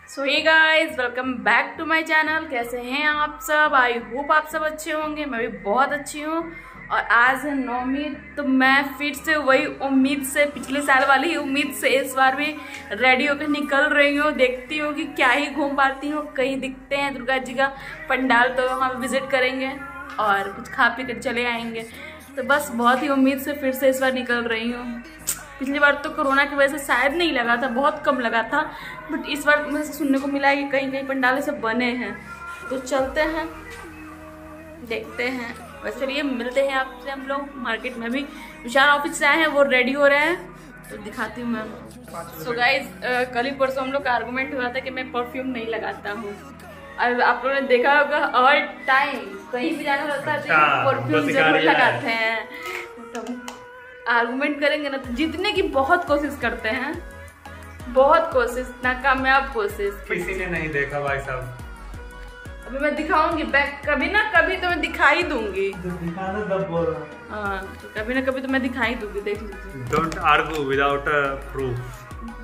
So hey guys, welcome back to my channel. कैसे हैं आप सब? आई होप आप सब अच्छे होंगे। मैं भी बहुत अच्छी हूँ। और आज है नौमी, तो मैं फिर से वही उम्मीद से, पिछले साल वाली उम्मीद से इस बार भी रेडी होकर निकल रही हूँ। देखती हूँ कि क्या ही घूम पाती हूँ। कहीं दिखते हैं दुर्गा जी का पंडाल तो वहाँ विजिट करेंगे और कुछ खा पी कर चले आएंगे। तो बस बहुत ही उम्मीद से फिर से इस बार निकल रही हूँ। पिछली बार तो कोरोना की वजह से शायद नहीं लगा था, बहुत कम लगा था, बट इस बार मुझे सुनने को मिला है कि कहीं कहीं पंडाले सब बने हैं। तो चलते हैं, देखते हैं। वैसे चलिए मिलते हैं आपसे हम लोग मार्केट में। भी विशाल ऑफिस से आए हैं, वो रेडी हो रहे हैं, तो दिखाती हूँ मैं। सो गाइस, कल ही परसों हम लोग का आर्गूमेंट हुआ था कि मैं परफ्यूम नहीं लगाता हूँ। और आप लोगों ने देखा होगा ऑल टाइम कहीं भी जाना होता है तो परफ्यूम जरूर लगाते हैं। तो आर्गुमेंट करेंगे ना तो जीतने की बहुत कोशिश करते हैं, बहुत कोशिश, नाकामयाब कोशिश। किसी ने नहीं देखा भाई साहब। अभी मैं दिखाऊंगी बैक, कभी ना कभी तो मैं दिखा ही दूंगी। दिखाना तब बोल रहा। हाँ, तो कभी ना कभी तो मैं दिखा ही दूंगी, देख लीजिए। Don't argue without proof.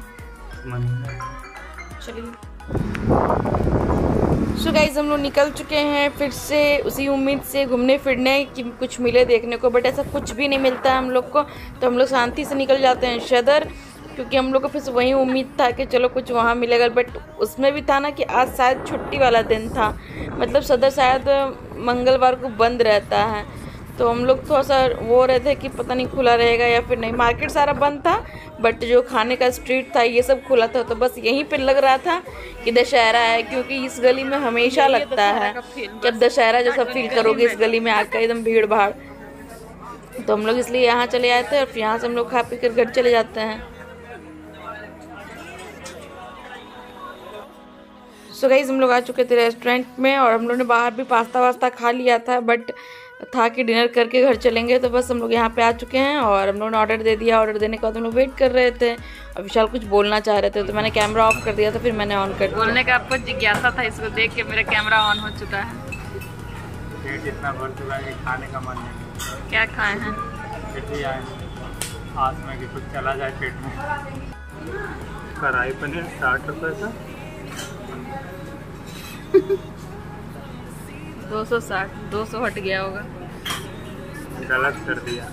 चलिए सो गाइस, हम लोग निकल चुके हैं फिर से उसी उम्मीद से घूमने फिरने कि कुछ मिले देखने को, बट ऐसा कुछ भी नहीं मिलता है हम लोग को। तो हम लोग शांति से निकल जाते हैं सदर, क्योंकि हम लोग को फिर से वही उम्मीद था कि चलो कुछ वहाँ मिलेगा। बट उसमें भी था ना कि आज शायद छुट्टी वाला दिन था, मतलब सदर शायद मंगलवार को बंद रहता है। तो हम लोग थोड़ा सा वो रहे थे कि पता नहीं खुला रहेगा या फिर नहीं। मार्केट सारा बंद था, बट जो खाने का स्ट्रीट था ये सब खुला था। तो बस यहीं पे लग रहा था कि दशहरा है, क्योंकि इस गली में हमेशा लगता है कि अब दशहरा जैसा फील करोगे इस गली में आकर, एकदम भीड़ भाड़। तो हम लोग इसलिए यहाँ चले आए थे और फिर यहाँ से हम लोग खा पी कर घर चले जाते हैं। सो गाइस, हम लोग आ चुके थे रेस्टोरेंट में और हम लोग ने बाहर भी पास्ता वास्ता खा लिया था, बट था कि डिनर करके घर चलेंगे। तो बस हम लोग यहाँ पे आ चुके हैं और हम लोगों ने ऑर्डर दे दिया। ऑर्डर देने के बाद हम लोग वेट कर रहे थे और विशाल कुछ बोलना चाह रहे थे, तो मैंने कैमरा ऑफ कर दिया था, फिर मैंने ऑन कर दिया। बोलने का आपको जिज्ञासा था, इसको देख के मेरा कैमरा ऑन हो चुका है। पेट इतना भर चुका है कि खाने का मन नहीं। क्या खाए हैं? आज में कि कुछ चला जाए पेट में। कढ़ाई पनीर 60 रुपये का 260, 200 हट गया होगा। गलत कर दिया।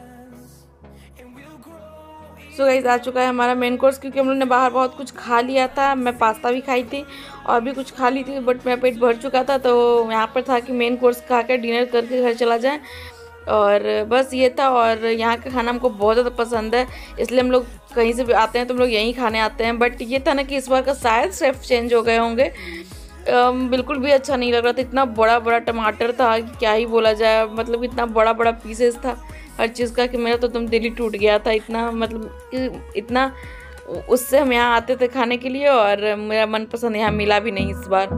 सो गाइस, आ चुका है हमारा मेन कोर्स, क्योंकि हम लोग ने बाहर बहुत कुछ खा लिया था। मैं पास्ता भी खाई थी और भी कुछ खा ली थी, बट मेरा पेट भर चुका था। तो यहाँ पर था कि मेन कोर्स खा कर डिनर करके घर चला जाए, और बस ये था। और यहाँ का खाना हमको बहुत ज़्यादा पसंद है, इसलिए हम लोग कहीं से भी आते हैं तो हम लोग यहीं खाने आते हैं। बट ये था ना कि इस बार का शायद शेफ चेंज हो गए होंगे। बिल्कुल भी अच्छा नहीं लग रहा था। इतना बड़ा बड़ा टमाटर था कि क्या ही बोला जाए, मतलब इतना बड़ा बड़ा पीसेस था हर चीज़ का कि मेरा तो एकदम दिल ही टूट गया था। इतना मतलब इतना, उससे हम यहाँ आते थे खाने के लिए और मेरा मनपसंद यहाँ मिला भी नहीं इस बार।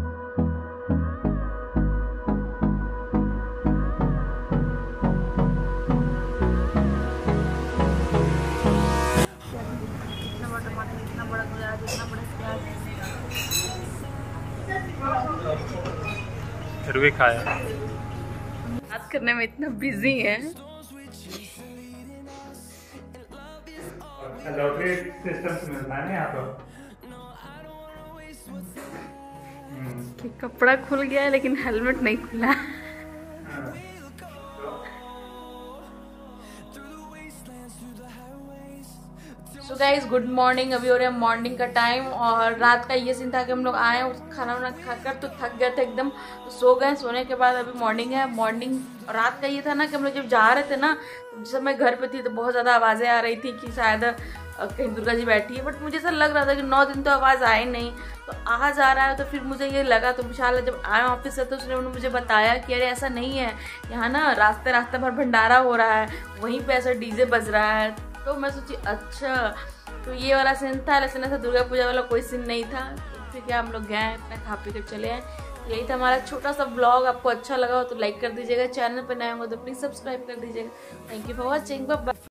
फिर भी खाया। बात करने में इतना बिजी है। लॉटरी सिस्टम से मिलता है ना यहाँ पर। कि कपड़ा खुल गया है लेकिन हेलमेट नहीं खुला। So guys, good morning. अभी हो रहा है मॉर्निंग का टाइम और रात का ये सीन था कि हम लोग आए खाना वाना खाकर तो थक गए थे एकदम, तो सो गए। सोने के बाद अभी मॉर्निंग है। मॉर्निंग रात का ये था ना कि हम लोग जब जा रहे थे ना, जिस समय घर पे थी तो बहुत ज़्यादा आवाज़ें आ रही थी कि शायद कहीं दुर्गा जी बैठी है, बट मुझे ऐसा लग रहा था कि 9 दिन तो आवाज़ आए नहीं, तो आज आ रहा है। तो फिर मुझे ये लगा, तो विशाल जब आए ऑफिस से तो उसने मुझे बताया कि अरे ऐसा नहीं है, यहाँ ना रास्ते रास्ते भर भंडारा हो रहा है, वहीं पे ऐसा डीजे बज रहा है। तो मैं सोची अच्छा, तो ये वाला सीन था, लेकिन ऐसा दुर्गा पूजा वाला कोई सीन नहीं था। तो फिर क्या, हम लोग गए अपना खा पी कर चले आए। यही था हमारा छोटा सा ब्लॉग। आपको अच्छा लगा हो तो लाइक कर दीजिएगा, चैनल पर नए हो तो प्लीज़ सब्सक्राइब कर दीजिएगा। Thank you for watching. Bye.